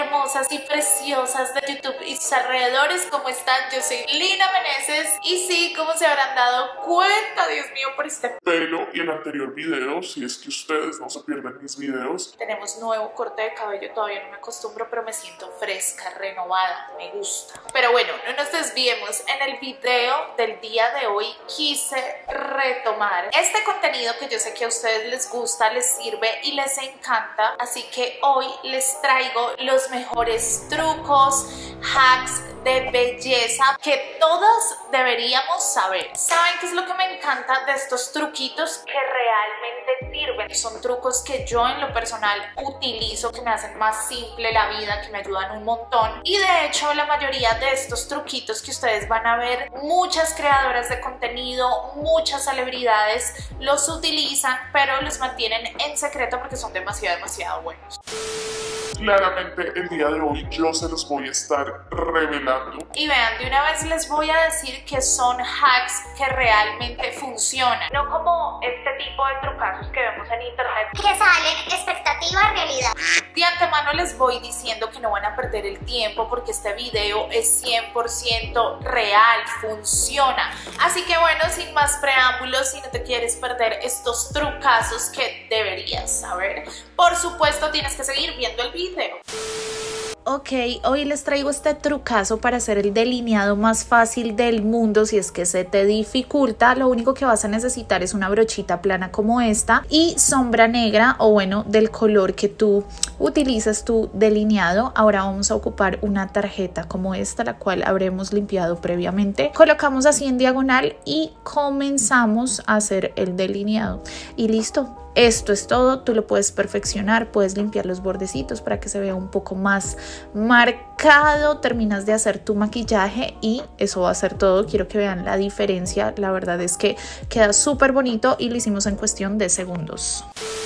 hermosas y preciosas de YouTube y sus alrededores, ¿cómo están? Yo soy Lina Meneses y sí, como se habrán dado cuenta, Dios mío, por este pelo y el anterior video, si es que ustedes no se pierden mis videos. Tenemos nuevo corte de cabello, todavía no me acostumbro, pero me siento fresca, renovada, me gusta. Pero bueno, no nos desviemos. En el video del día de hoy quise retomar este contenido que yo sé que a ustedes les gusta, les sirve y les encanta, así que hoy les traigo los mejores trucos, hacks de belleza que todas deberíamos saber. ¿Saben qué es lo que me encanta de estos truquitos? Que realmente sirven. Son trucos que yo en lo personal utilizo, que me hacen más simple la vida, que me ayudan un montón. Y de hecho la mayoría de estos truquitos que ustedes van a ver, muchas creadoras de contenido, muchas celebridades los utilizan, pero los mantienen en secreto porque son demasiado buenos. Claramente el día de hoy yo se los voy a estar revelando. Y vean, de una vez les voy a decir que son hacks que realmente funcionan, no como este tipo de trucazos que vemos en internet que salen expectativa realidad. De antemano les voy diciendo que no van a perder el tiempo porque este video es 100% real, funciona. Así que bueno, sin más preámbulos, si no te quieres perder estos trucazos que deberías saber, por supuesto tienes que seguir viendo el video. Ok, hoy les traigo este trucazo para hacer el delineado más fácil del mundo. Si es que se te dificulta, lo único que vas a necesitar es una brochita plana como esta y sombra negra, o bueno, del color que tú utilizas tu delineado. Ahora vamos a ocupar una tarjeta como esta, la cual habremos limpiado previamente. Colocamos así en diagonal y comenzamos a hacer el delineado y listo. Esto es todo, tú lo puedes perfeccionar, puedes limpiar los bordecitos para que se vea un poco más marcado, terminas de hacer tu maquillaje y eso va a ser todo. Quiero que vean la diferencia, la verdad es que queda súper bonito y lo hicimos en cuestión de segundos.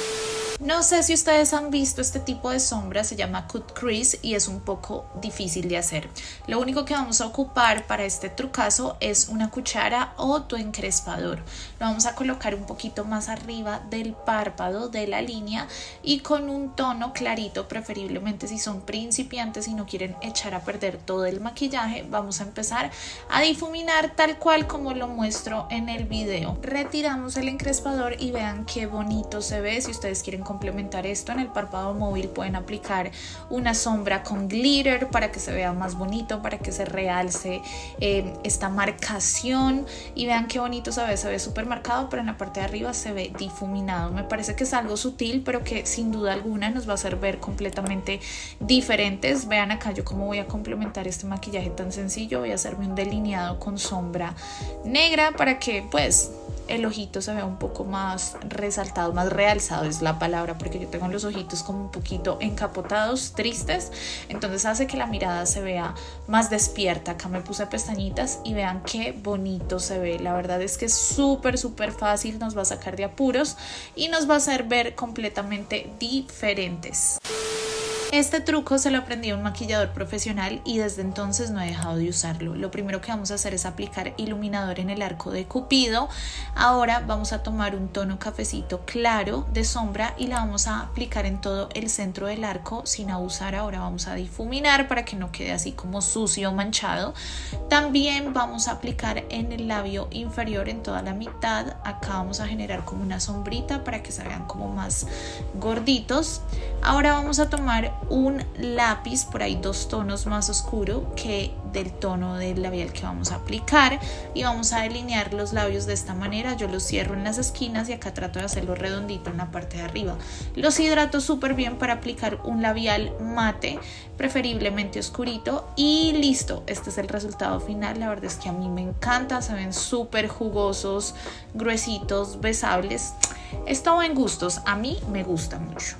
No sé si ustedes han visto este tipo de sombra, se llama cut crease y es un poco difícil de hacer. Lo único que vamos a ocupar para este trucazo es una cuchara o tu encrespador. Lo vamos a colocar un poquito más arriba del párpado de la línea y con un tono clarito, preferiblemente si son principiantes y no quieren echar a perder todo el maquillaje. Vamos a empezar a difuminar tal cual como lo muestro en el video. Retiramos el encrespador y vean qué bonito se ve. Si ustedes quieren complementar esto en el párpado móvil, pueden aplicar una sombra con glitter para que se vea más bonito, para que se realce esta marcación y vean qué bonito se ve súper marcado, pero en la parte de arriba se ve difuminado. Me parece que es algo sutil, pero que sin duda alguna nos va a hacer ver completamente diferentes. Vean acá yo cómo voy a complementar este maquillaje tan sencillo. Voy a hacerme un delineado con sombra negra para que pues el ojito se vea un poco más resaltado, más realzado es la palabra, porque yo tengo los ojitos como un poquito encapotados, tristes, entonces hace que la mirada se vea más despierta. Acá me puse pestañitas y vean qué bonito se ve. La verdad es que es súper fácil, nos va a sacar de apuros y nos va a hacer ver completamente diferentes. Este truco se lo aprendí a un maquillador profesional y desde entonces no he dejado de usarlo. Lo primero que vamos a hacer es aplicar iluminador en el arco de Cupido. Ahora vamos a tomar un tono cafecito claro de sombra y la vamos a aplicar en todo el centro del arco sin abusar. Ahora vamos a difuminar para que no quede así como sucio o manchado. También vamos a aplicar en el labio inferior en toda la mitad. Acá vamos a generar como una sombrita para que se vean como más gorditos. Ahora vamos a tomar un lápiz por ahí 2 tonos más oscuro que del tono del labial que vamos a aplicar y vamos a delinear los labios de esta manera. Yo los cierro en las esquinas y acá trato de hacerlo redondito en la parte de arriba. Los hidrato súper bien para aplicar un labial mate, preferiblemente oscurito, y listo. Este es el resultado final. La verdad es que a mí me encanta, se ven súper jugosos, gruesitos, besables. Esto en gustos, a mí me gusta mucho.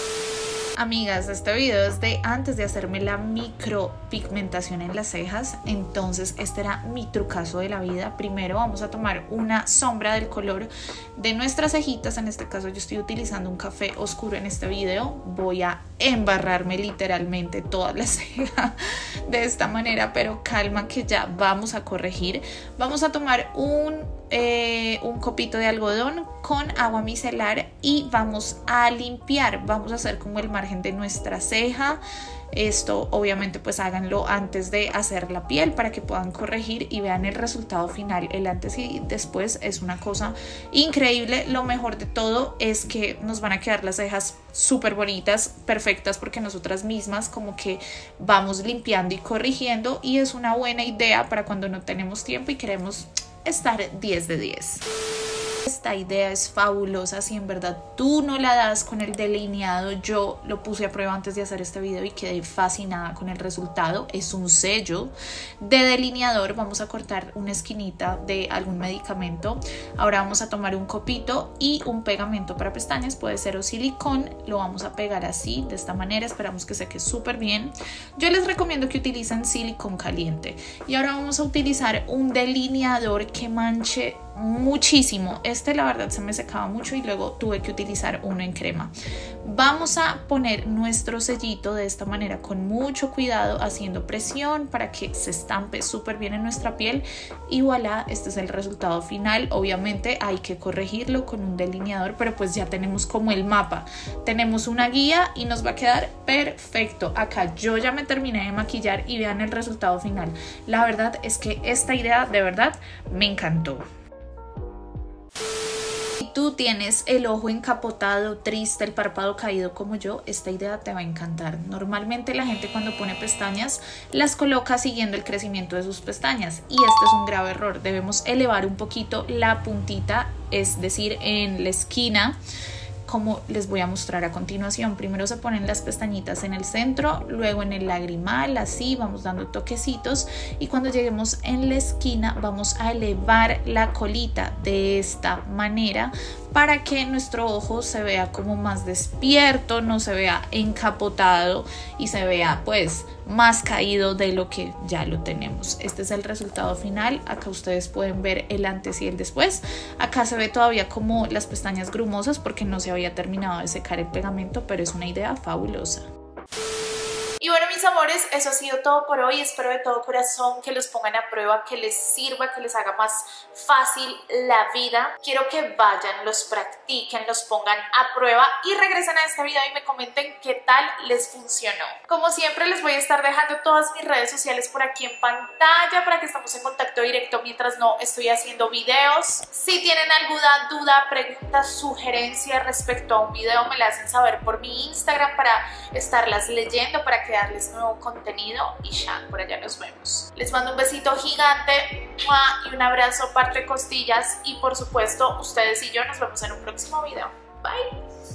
Amigas, este video es de antes de hacerme la micropigmentación en las cejas, entonces este era mi trucazo de la vida. Primero vamos a tomar una sombra del color de nuestras cejitas, en este caso yo estoy utilizando un café oscuro en este video. Voy a embarrarme literalmente toda la ceja de esta manera, pero calma que ya vamos a corregir. Vamos a tomar un copito de algodón con agua micelar y vamos a limpiar, vamos a hacer como el margen de nuestra ceja Esto obviamente pues háganlo antes de hacer la piel para que puedan corregir y vean el resultado final. El antes y después es una cosa increíble. Lo mejor de todo es que nos van a quedar las cejas súper bonitas, perfectas, porque nosotras mismas como que vamos limpiando y corrigiendo, y es una buena idea para cuando no tenemos tiempo y queremos estar 10 de 10. Esta idea es fabulosa. Si en verdad tú no la das con el delineado, yo lo puse a prueba antes de hacer este video y quedé fascinada con el resultado. Es un sello de delineador. Vamos a cortar una esquinita de algún medicamento. Ahora vamos a tomar un copito y un pegamento para pestañas, puede ser o silicón. Lo vamos a pegar así, de esta manera. Esperamos que seque súper bien. Yo les recomiendo que utilicen silicón caliente. Y ahora vamos a utilizar un delineador que manche muchísimo. Este la verdad se me secaba mucho y luego tuve que utilizar uno en crema. Vamos a poner nuestro sellito de esta manera con mucho cuidado, haciendo presión para que se estampe súper bien en nuestra piel, y voilà, este es el resultado final. Obviamente hay que corregirlo con un delineador, pero pues ya tenemos como el mapa, tenemos una guía y nos va a quedar perfecto. Acá yo ya me terminé de maquillar y vean el resultado final. La verdad es que esta idea de verdad me encantó. Tú tienes el ojo encapotado, triste, el párpado caído como yo, esta idea te va a encantar. Normalmente la gente cuando pone pestañas las coloca siguiendo el crecimiento de sus pestañas, y este es un grave error. Debemos elevar un poquito la puntita, es decir, en la esquina, como les voy a mostrar a continuación. Primero se ponen las pestañitas en el centro, luego en el lagrimal, así vamos dando toquecitos, y cuando lleguemos en la esquina vamos a elevar la colita de esta manera para que nuestro ojo se vea como más despierto, no se vea encapotado y se vea pues más caído de lo que ya lo tenemos. Este es el resultado final. Acá ustedes pueden ver el antes y el después. Acá se ve todavía como las pestañas grumosas porque no se había terminado de secar el pegamento, pero es una idea fabulosa. Y bueno, mis amores, eso ha sido todo por hoy. Espero de todo corazón que los pongan a prueba, que les sirva, que les haga más fácil la vida. Quiero que vayan, los practiquen, los pongan a prueba y regresen a este video y me comenten qué tal les funcionó. Como siempre, les voy a estar dejando todas mis redes sociales por aquí en pantalla para que estemos en contacto directo mientras no estoy haciendo videos. Si tienen alguna duda, pregunta, sugerencia respecto a un video, me la hacen saber por mi Instagram para estarlas leyendo, para crearles nuevo contenido, y ya, por allá nos vemos. Les mando un besito gigante y un abrazo parte costillas, y por supuesto ustedes y yo nos vemos en un próximo video. Bye.